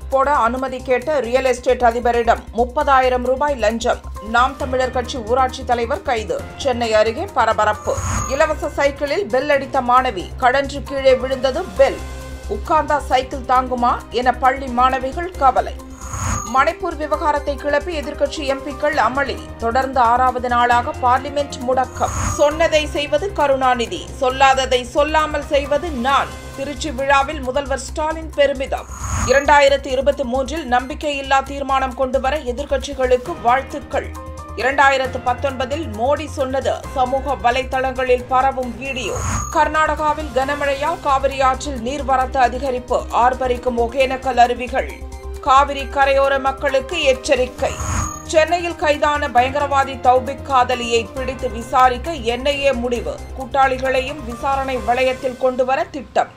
போட அனுமதி கேட்ட ரியல் எஸ்டேட் அதிபரிடம் 30,000 ரூபாய் லஞ்சம். நாம் தமிழர் கட்சி ஊராட்சி தலைவர் கைது. சென்னை அருகே பரபரப்பு. இலவச சைக்கிளில் பெல் அடித்த மாணவி கடன்று கீழே விழுந்தது பெல். உட்கார்ந்தா சைக்கிள் தாங்குமா என பள்ளி மாணவிகள் கவலை. மணிப்பூர் விவகாரத்தை கிளப்பி எதிர்க்கட்சி எம்பிக்கள் அமளி. தொடர்ந்து 6வது நாளாக பார்லிமென்ட் முடக்கம். சொன்னதை செய்வது கருணாநிதி, சொல்லாததை சொல்லாமல் செய்வது நான். திருச்சி விழாவில் முதல்வர் ஸ்டாலின் பெருமிதம். 2023 நம்பிக்கையில்லா தீர்மானம் கொண்டுவர எதிர்க்கட்சிகளுக்கு வாழ்த்துக்கள். 2019 மோடி சொன்னது சமூக வலைதளங்களில் பரவும் வீடியோ. கர்நாடகாவில் கனமழையால் காவிரி ஆற்றில் நீர்வரத்து அதிகரிப்பு. ஆர்ப்பரிக்கும் ஒகேனக்கல் அருவிகள். காவிரி கரையோர மக்களுக்கு எச்சரிக்கை. சென்னையில் கைதான பயங்கரவாதி தௌபிக் காதலியை பிடித்து விசாரிக்க என்ஐஏ முடிவு. கூட்டாளிகளையும் விசாரணை வளையத்தில் கொண்டுவர திட்டம்.